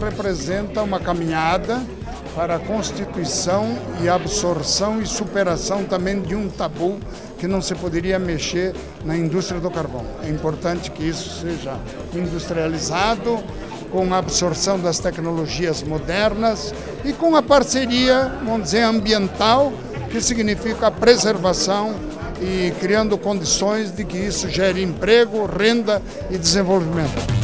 representa uma caminhada para a constituição e absorção e superação também de um tabu que não se poderia mexer na indústria do carvão. É importante que isso seja industrializado, com a absorção das tecnologias modernas e com a parceria, vamos dizer, ambiental, que significa a preservação e criando condições de que isso gere emprego, renda e desenvolvimento.